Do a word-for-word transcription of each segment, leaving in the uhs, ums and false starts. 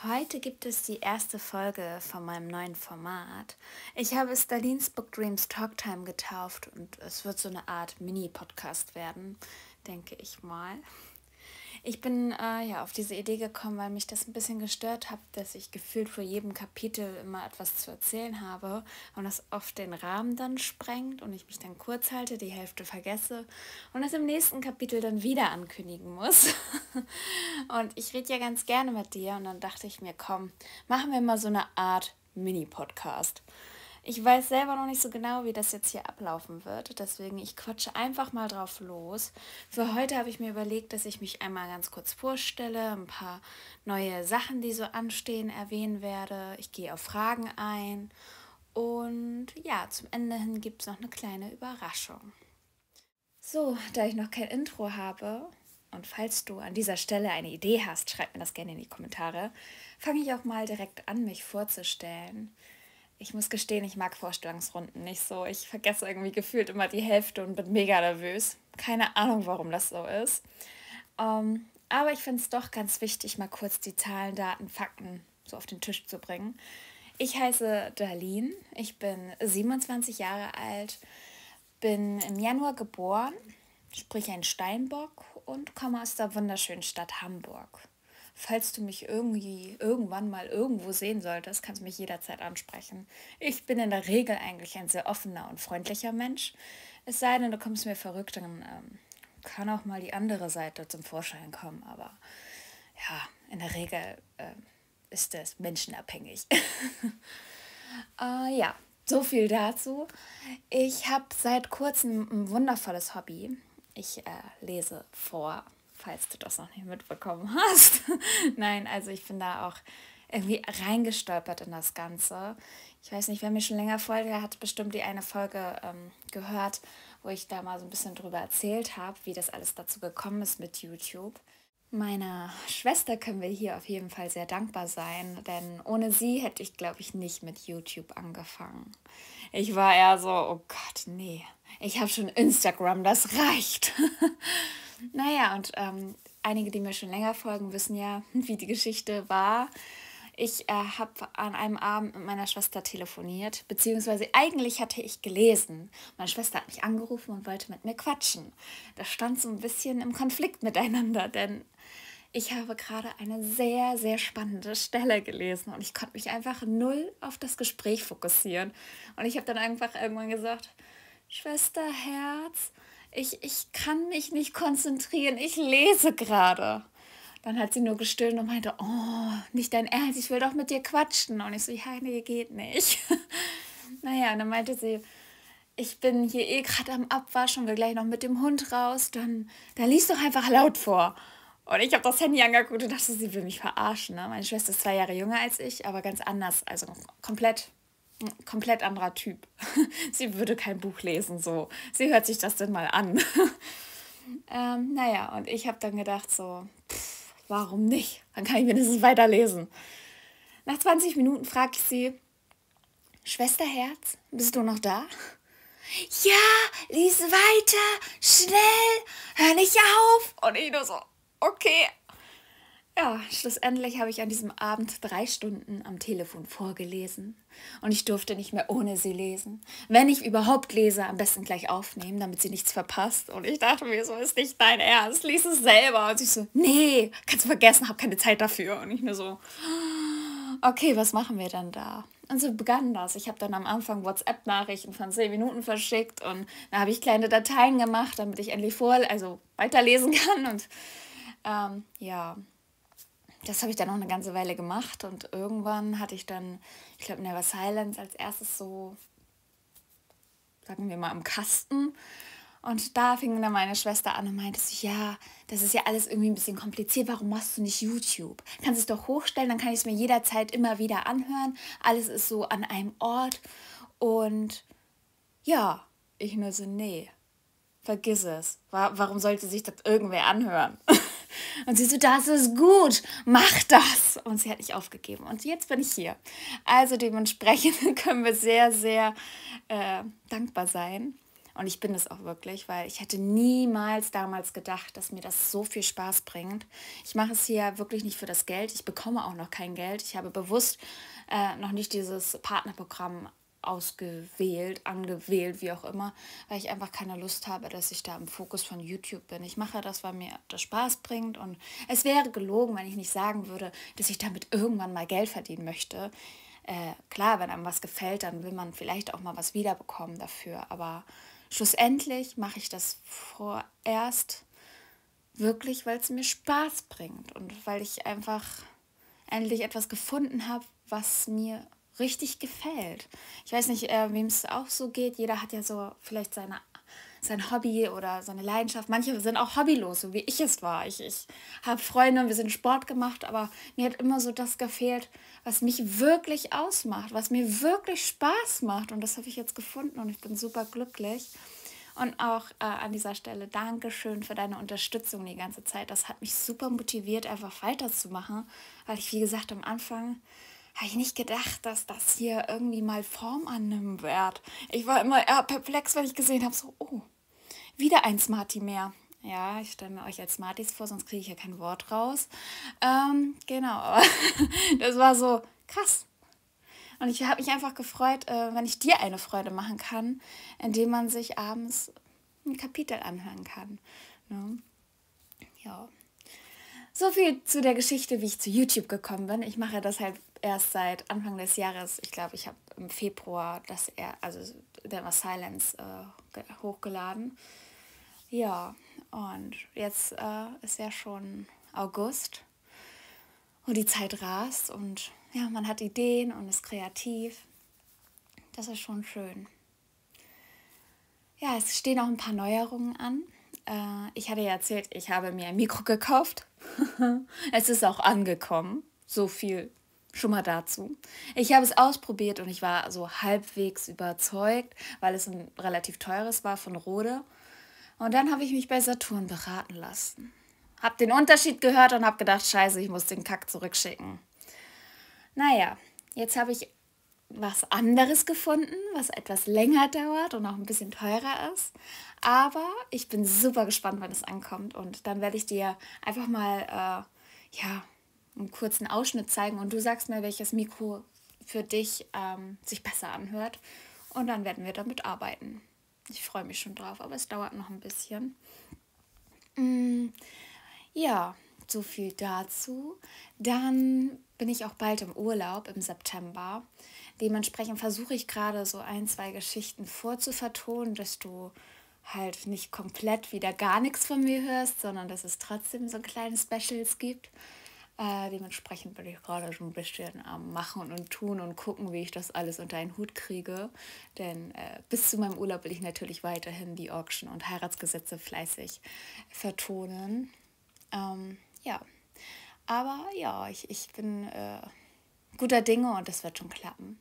Heute gibt es die erste Folge von meinem neuen Format. Ich habe es Darlene's Book Dreams Talktime getauft und es wird so eine Art Mini-Podcast werden, denke ich mal. Ich bin äh, ja auf diese Idee gekommen, weil mich das ein bisschen gestört hat, dass ich gefühlt vor jedem Kapitel immer etwas zu erzählen habe und das oft den Rahmen dann sprengt und ich mich dann kurz halte, die Hälfte vergesse und das im nächsten Kapitel dann wieder ankündigen muss. Und ich rede ja ganz gerne mit dir und dann dachte ich mir, komm, machen wir mal so eine Art Mini-Podcast. Ich weiß selber noch nicht so genau, wie das jetzt hier ablaufen wird, deswegen ich quatsche einfach mal drauf los. Für heute habe ich mir überlegt, dass ich mich einmal ganz kurz vorstelle, ein paar neue Sachen, die so anstehen, erwähnen werde. Ich gehe auf Fragen ein und ja, zum Ende hin gibt es noch eine kleine Überraschung. So, da ich noch kein Intro habe und falls du an dieser Stelle eine Idee hast, schreib mir das gerne in die Kommentare, fange ich auch mal direkt an, mich vorzustellen. Ich muss gestehen, ich mag Vorstellungsrunden nicht so. Ich vergesse irgendwie gefühlt immer die Hälfte und bin mega nervös. Keine Ahnung, warum das so ist. Ähm, aber ich finde es doch ganz wichtig, mal kurz die Zahlen, Daten, Fakten so auf den Tisch zu bringen. Ich heiße Darlene, ich bin siebenundzwanzig Jahre alt, bin im Januar geboren, sprich ein Steinbock und komme aus der wunderschönen Stadt Hamburg. Falls du mich irgendwie irgendwann mal irgendwo sehen solltest, kannst du mich jederzeit ansprechen. Ich bin in der Regel eigentlich ein sehr offener und freundlicher Mensch. Es sei denn, du kommst mir verrückt, dann ähm, kann auch mal die andere Seite zum Vorschein kommen. Aber ja, in der Regel äh, ist das menschenabhängig. äh, ja, so viel dazu. Ich habe seit kurzem ein wundervolles Hobby. Ich äh, lese vor, falls du das noch nicht mitbekommen hast. Nein, also ich bin da auch irgendwie reingestolpert in das Ganze. Ich weiß nicht, wer mir schon länger folgt, der hat bestimmt die eine Folge ähm, gehört, wo ich da mal so ein bisschen drüber erzählt habe, wie das alles dazu gekommen ist mit YouTube. Meiner Schwester können wir hier auf jeden Fall sehr dankbar sein, denn ohne sie hätte ich, glaube ich, nicht mit YouTube angefangen. Ich war eher so, oh Gott, nee, ich habe schon Instagram, das reicht. Naja, und ähm, einige, die mir schon länger folgen, wissen ja, wie die Geschichte war. Ich äh, habe an einem Abend mit meiner Schwester telefoniert, beziehungsweise eigentlich hatte ich gelesen. Meine Schwester hat mich angerufen und wollte mit mir quatschen. Das stand so ein bisschen im Konflikt miteinander, denn ich habe gerade eine sehr, sehr spannende Stelle gelesen und ich konnte mich einfach null auf das Gespräch fokussieren. Und ich habe dann einfach irgendwann gesagt, Schwesterherz, ich, ich kann mich nicht konzentrieren, ich lese gerade. Dann hat sie nur gestöhnt und meinte, oh, nicht dein Ernst, ich will doch mit dir quatschen. Und ich so, ja, nee, geht nicht. Naja, und dann meinte sie, ich bin hier eh gerade am Abwaschen und will gleich noch mit dem Hund raus, dann, dann lies doch einfach laut vor. Und ich habe das Handy angeguckt und dachte, sie will mich verarschen. Ne? Meine Schwester ist zwei Jahre jünger als ich, aber ganz anders, also komplett, komplett anderer Typ. Sie würde kein Buch lesen, so. Sie hört sich das denn mal an. ähm, naja, und ich habe dann gedacht so, pff, warum nicht? Dann kann ich wenigstens weiterlesen. Nach zwanzig Minuten frage ich sie, Schwesterherz, bist du noch da? Ja, lies weiter, schnell, hör nicht auf. Und ich nur so, okay. Ja, schlussendlich habe ich an diesem Abend drei Stunden am Telefon vorgelesen und ich durfte nicht mehr ohne sie lesen. Wenn ich überhaupt lese, am besten gleich aufnehmen, damit sie nichts verpasst. Und ich dachte mir so, ist nicht dein Ernst, lies es selber. Und sie so, nee, kannst du vergessen, habe keine Zeit dafür. Und ich mir so, okay, was machen wir dann da? Und so begann das. Ich habe dann am Anfang WhatsApp-Nachrichten von zehn Minuten verschickt und da habe ich kleine Dateien gemacht, damit ich endlich vor, also weiterlesen kann. Und ähm, ja, das habe ich dann noch eine ganze Weile gemacht und irgendwann hatte ich dann, ich glaube, Never Silence als erstes so, sagen wir mal, im Kasten. Und da fing dann meine Schwester an und meinte so, ja, das ist ja alles irgendwie ein bisschen kompliziert, warum machst du nicht YouTube? Kannst es doch hochstellen, dann kann ich es mir jederzeit immer wieder anhören. Alles ist so an einem Ort. Und ja, ich nur so, nee, vergiss es. Warum sollte sich das irgendwer anhören? Und sie so, das ist gut, mach das. Und sie hat nicht aufgegeben. Und jetzt bin ich hier. Also dementsprechend können wir sehr, sehr äh, dankbar sein. Und ich bin es auch wirklich, weil ich hätte niemals damals gedacht, dass mir das so viel Spaß bringt. Ich mache es hier wirklich nicht für das Geld. Ich bekomme auch noch kein Geld. Ich habe bewusst äh, noch nicht dieses Partnerprogramm ausgewählt, angewählt, wie auch immer, weil ich einfach keine Lust habe, dass ich da im Fokus von YouTube bin. Ich mache das, weil mir das Spaß bringt und es wäre gelogen, wenn ich nicht sagen würde, dass ich damit irgendwann mal Geld verdienen möchte. Äh, klar, wenn einem was gefällt, dann will man vielleicht auch mal was wiederbekommen dafür, aber schlussendlich mache ich das vorerst wirklich, weil es mir Spaß bringt und weil ich einfach endlich etwas gefunden habe, was mir richtig gefällt. Ich weiß nicht, äh, wem es auch so geht. Jeder hat ja so vielleicht seine, sein Hobby oder seine Leidenschaft. Manche sind auch hobbylos, so wie ich es war. Ich, ich habe Freunde, wir sind Sport gemacht, aber mir hat immer so das gefehlt, was mich wirklich ausmacht, was mir wirklich Spaß macht. Und das habe ich jetzt gefunden und ich bin super glücklich. Und auch äh, an dieser Stelle Dankeschön für deine Unterstützung die ganze Zeit. Das hat mich super motiviert, einfach weiterzumachen, weil ich, wie gesagt, am Anfang habe ich nicht gedacht, dass das hier irgendwie mal Form annehmen wird. Ich war immer eher perplex, wenn ich gesehen habe, so, oh, wieder ein Smarty mehr. Ja, ich stelle mir euch als Smarties vor, sonst kriege ich ja kein Wort raus. Ähm, genau, aber das war so krass. Und ich habe mich einfach gefreut, äh, wenn ich dir eine Freude machen kann, indem man sich abends ein Kapitel anhören kann. Ne? Ja. So viel zu der Geschichte, wie ich zu YouTube gekommen bin. Ich mache das halt erst seit Anfang des Jahres. Ich glaube, ich habe im Februar das, er, also der war Silence äh, hochgeladen. Ja, und jetzt äh, ist ja schon August und die Zeit rast und ja, man hat Ideen und ist kreativ. Das ist schon schön. Ja, es stehen auch ein paar Neuerungen an. Äh, ich hatte ja erzählt, ich habe mir ein Mikro gekauft. Es ist auch angekommen. So viel schon mal dazu. Ich habe es ausprobiert und ich war so halbwegs überzeugt, weil es ein relativ teures war von Rode. Und dann habe ich mich bei Saturn beraten lassen. Hab den Unterschied gehört und habe gedacht, scheiße, ich muss den Kack zurückschicken. Naja, jetzt habe ich was anderes gefunden, was etwas länger dauert und auch ein bisschen teurer ist. Aber ich bin super gespannt, wann es ankommt. Und dann werde ich dir einfach mal äh, ja, einen kurzen Ausschnitt zeigen. Und du sagst mir, welches Mikro für dich ähm, sich besser anhört. Und dann werden wir damit arbeiten. Ich freue mich schon drauf, aber es dauert noch ein bisschen. Mm, ja, so viel dazu. Dann bin ich auch bald im Urlaub im September. Dementsprechend versuche ich gerade so ein, zwei Geschichten vorzuvertonen, dass du halt nicht komplett wieder gar nichts von mir hörst, sondern dass es trotzdem so kleine Specials gibt. Äh, dementsprechend bin ich gerade so ein bisschen am Machen und Tun und gucken, wie ich das alles unter einen Hut kriege. Denn äh, bis zu meinem Urlaub will ich natürlich weiterhin die Auction- und Heiratsgesetze fleißig vertonen. Ähm, ja, aber ja, ich, ich bin äh, guter Dinge und das wird schon klappen.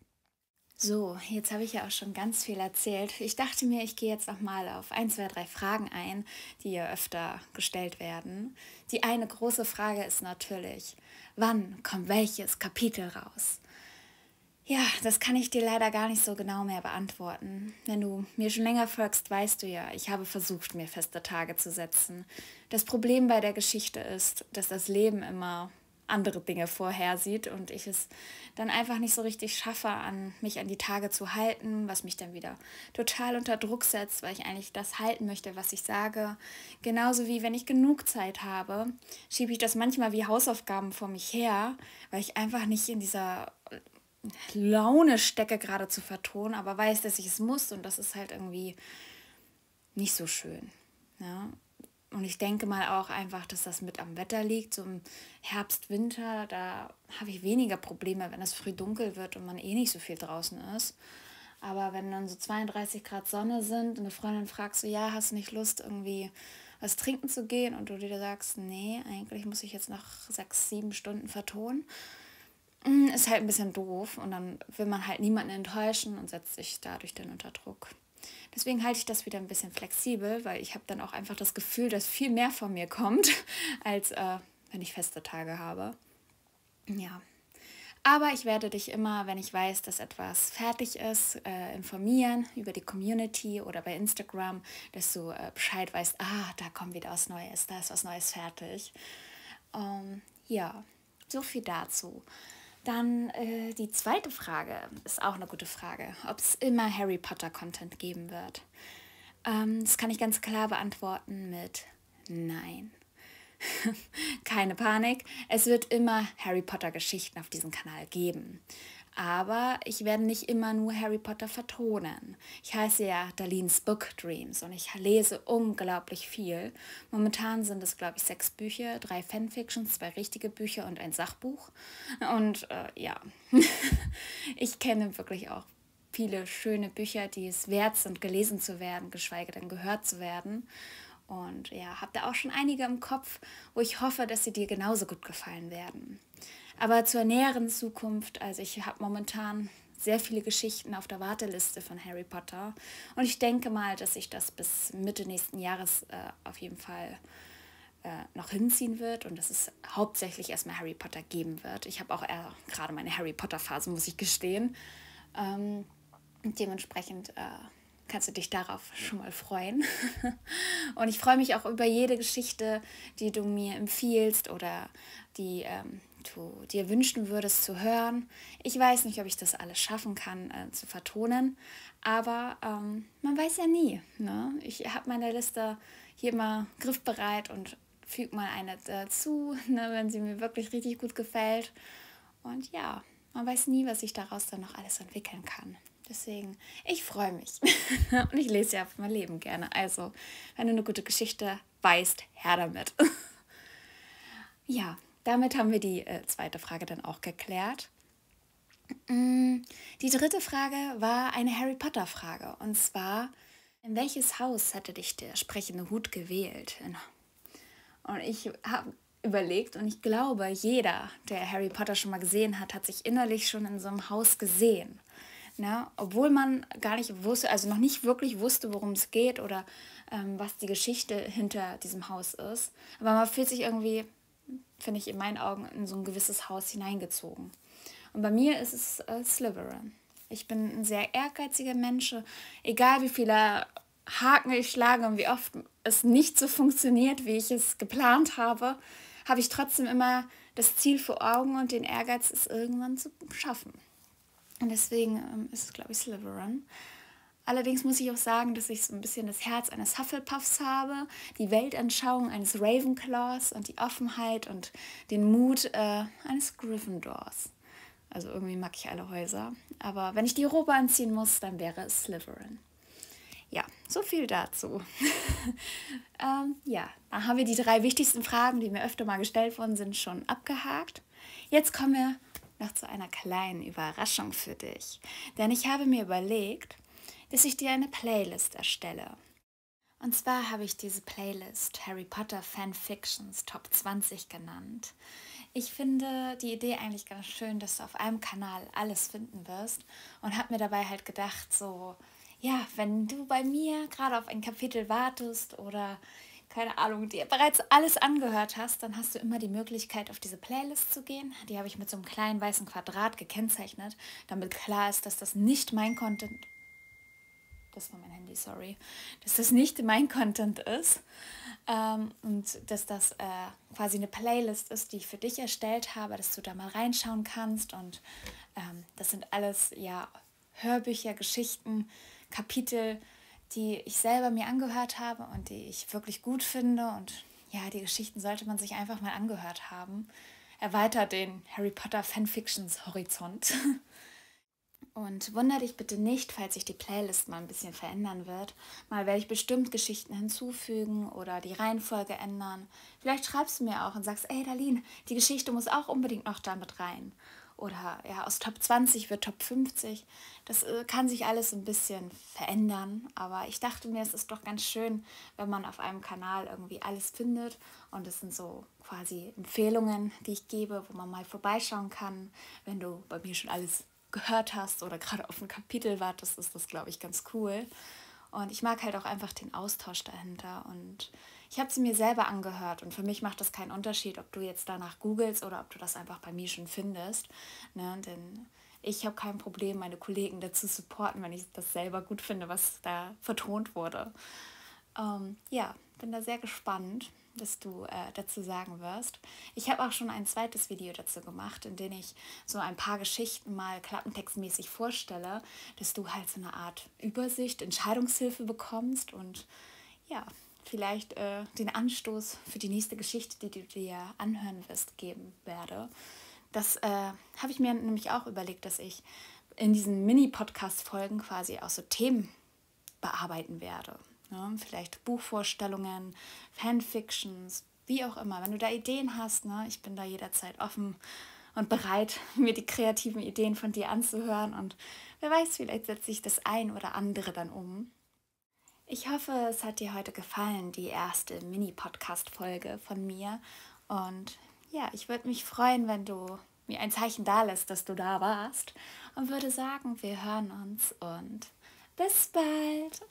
So, jetzt habe ich ja auch schon ganz viel erzählt. Ich dachte mir, ich gehe jetzt noch mal auf ein, zwei, drei Fragen ein, die ja öfter gestellt werden. Die eine große Frage ist natürlich, wann kommt welches Kapitel raus? Ja, das kann ich dir leider gar nicht so genau mehr beantworten. Wenn du mir schon länger folgst, weißt du ja, ich habe versucht, mir feste Tage zu setzen. Das Problem bei der Geschichte ist, dass das Leben immer andere Dinge vorhersieht und ich es dann einfach nicht so richtig schaffe, an mich an die Tage zu halten, was mich dann wieder total unter Druck setzt, weil ich eigentlich das halten möchte, was ich sage. Genauso wie wenn ich genug Zeit habe, schiebe ich das manchmal wie Hausaufgaben vor mich her, weil ich einfach nicht in dieser Laune stecke, gerade zu vertonen, aber weiß, dass ich es muss und das ist halt irgendwie nicht so schön. Ja? Und ich denke mal auch einfach, dass das mit am Wetter liegt. So im Herbst, Winter, da habe ich weniger Probleme, wenn es früh dunkel wird und man eh nicht so viel draußen ist. Aber wenn dann so zweiunddreißig Grad Sonne sind und eine Freundin fragt so, ja, hast du nicht Lust, irgendwie was trinken zu gehen? Und du dir sagst, nee, eigentlich muss ich jetzt noch sechs, sieben Stunden vertonen. Ist halt ein bisschen doof und dann will man halt niemanden enttäuschen und setzt sich dadurch dann unter Druck. Deswegen halte ich das wieder ein bisschen flexibel, weil ich habe dann auch einfach das Gefühl, dass viel mehr von mir kommt, als äh, wenn ich feste Tage habe. Ja, Aber ich werde dich immer, wenn ich weiß, dass etwas fertig ist, äh, informieren über die Community oder bei Instagram, dass du äh, Bescheid weißt, ah, da kommt wieder was Neues, da ist was Neues fertig. Ähm, ja, so viel dazu. Dann äh, die zweite Frage ist auch eine gute Frage, ob es immer Harry Potter Content geben wird. Ähm, das kann ich ganz klar beantworten mit Nein. Keine Panik, es wird immer Harry Potter Geschichten auf diesem Kanal geben. Aber ich werde nicht immer nur Harry Potter vertonen. Ich heiße ja Darlene's Book Dreams und ich lese unglaublich viel. Momentan sind es, glaube ich, sechs Bücher, drei Fanfictions, zwei richtige Bücher und ein Sachbuch. Und äh, ja, ich kenne wirklich auch viele schöne Bücher, die es wert sind, gelesen zu werden, geschweige denn gehört zu werden. Und ja, habe da auch schon einige im Kopf, wo ich hoffe, dass sie dir genauso gut gefallen werden. Aber zur näheren Zukunft, also ich habe momentan sehr viele Geschichten auf der Warteliste von Harry Potter. Und ich denke mal, dass sich das bis Mitte nächsten Jahres äh, auf jeden Fall äh, noch hinziehen wird und dass es hauptsächlich erstmal Harry Potter geben wird. Ich habe auch eher gerade meine Harry Potter Phase, muss ich gestehen. Ähm, dementsprechend äh, kannst du dich darauf schon mal freuen. Und ich freue mich auch über jede Geschichte, die du mir empfiehlst oder die ähm, du dir wünschen würdest zu hören. Ich weiß nicht, ob ich das alles schaffen kann äh, zu vertonen, aber ähm, man weiß ja nie. Ne? Ich habe meine Liste hier immer griffbereit und füge mal eine dazu, ne, wenn sie mir wirklich richtig gut gefällt. Und ja, man weiß nie, was sich daraus dann noch alles entwickeln kann. Deswegen, ich freue mich. Und ich lese ja für mein Leben gerne. Also, wenn du eine gute Geschichte weißt, her damit. Ja, damit haben wir die äh, zweite Frage dann auch geklärt. Die dritte Frage war eine Harry Potter Frage. Und zwar, in welches Haus hätte dich der sprechende Hut gewählt? Und ich habe überlegt und ich glaube, jeder, der Harry Potter schon mal gesehen hat, hat sich innerlich schon in so einem Haus gesehen. Ne? Obwohl man gar nicht wusste, also noch nicht wirklich wusste, worum es geht oder ähm, was die Geschichte hinter diesem Haus ist. Aber man fühlt sich irgendwie, finde ich in meinen Augen, in so ein gewisses Haus hineingezogen. Und bei mir ist es äh, Slytherin. Ich bin ein sehr ehrgeiziger Mensch. Egal wie viele Haken ich schlage und wie oft es nicht so funktioniert, wie ich es geplant habe, habe ich trotzdem immer das Ziel vor Augen und den Ehrgeiz, es irgendwann zu schaffen. Und deswegen ähm, ist es, glaube ich, Slytherin. Allerdings muss ich auch sagen, dass ich so ein bisschen das Herz eines Hufflepuffs habe, die Weltanschauung eines Ravenclaws und die Offenheit und den Mut äh, eines Gryffindors. Also irgendwie mag ich alle Häuser. Aber wenn ich die Robe anziehen muss, dann wäre es Slytherin. Ja, so viel dazu. ähm, ja, dann haben wir die drei wichtigsten Fragen, die mir öfter mal gestellt worden sind, schon abgehakt. Jetzt kommen wir noch zu einer kleinen Überraschung für dich. Denn ich habe mir überlegt, dass ich dir eine Playlist erstelle. Und zwar habe ich diese Playlist Harry Potter Fanfictions Top zwanzig genannt. Ich finde die Idee eigentlich ganz schön, dass du auf einem Kanal alles finden wirst und habe mir dabei halt gedacht, so, ja, wenn du bei mir gerade auf ein Kapitel wartest oder keine Ahnung, dir bereits alles angehört hast, dann hast du immer die Möglichkeit, auf diese Playlist zu gehen. Die habe ich mit so einem kleinen weißen Quadrat gekennzeichnet, damit klar ist, dass das nicht mein Content, das war mein Handy, sorry, dass das nicht mein Content ist ähm, und dass das äh, quasi eine Playlist ist, die ich für dich erstellt habe, dass du da mal reinschauen kannst und ähm, das sind alles ja Hörbücher, Geschichten, Kapitel, die ich selber mir angehört habe und die ich wirklich gut finde. Und ja, die Geschichten sollte man sich einfach mal angehört haben. Erweitert den Harry Potter Fanfictions Horizont. Und wundere dich bitte nicht, falls sich die Playlist mal ein bisschen verändern wird. Mal werde ich bestimmt Geschichten hinzufügen oder die Reihenfolge ändern. Vielleicht schreibst du mir auch und sagst, ey Darlene, die Geschichte muss auch unbedingt noch damit rein. Oder ja, aus Top zwanzig wird Top fünfzig. Das äh, kann sich alles ein bisschen verändern. Aber ich dachte mir, es ist doch ganz schön, wenn man auf einem Kanal irgendwie alles findet. Und es sind so quasi Empfehlungen, die ich gebe, wo man mal vorbeischauen kann. Wenn du bei mir schon alles gehört hast oder gerade auf ein Kapitel wartest, ist das, glaube ich, ganz cool. Und ich mag halt auch einfach den Austausch dahinter. Und Ich habe sie mir selber angehört und für mich macht das keinen Unterschied, ob du jetzt danach googelst oder ob du das einfach bei mir schon findest. Ne? Denn ich habe kein Problem, meine Kollegen dazu zu supporten, wenn ich das selber gut finde, was da vertont wurde. Ähm, ja, bin da sehr gespannt, was du äh, dazu sagen wirst. Ich habe auch schon ein zweites Video dazu gemacht, in dem ich so ein paar Geschichten mal klappentextmäßig vorstelle, dass du halt so eine Art Übersicht, Entscheidungshilfe bekommst und ja, vielleicht äh, den Anstoß für die nächste Geschichte, die du dir anhören wirst, geben werde. Das äh, habe ich mir nämlich auch überlegt, dass ich in diesen Mini-Podcast-Folgen quasi auch so Themen bearbeiten werde. Ne? Vielleicht Buchvorstellungen, Fanfictions, wie auch immer. Wenn du da Ideen hast, ne? Ich bin da jederzeit offen und bereit, mir die kreativen Ideen von dir anzuhören. Und wer weiß, vielleicht setze ich das ein oder andere dann um. Ich hoffe, es hat dir heute gefallen, die erste Mini-Podcast-Folge von mir. Und ja, ich würde mich freuen, wenn du mir ein Zeichen da lässt, dass du da warst. Und würde sagen, wir hören uns und bis bald.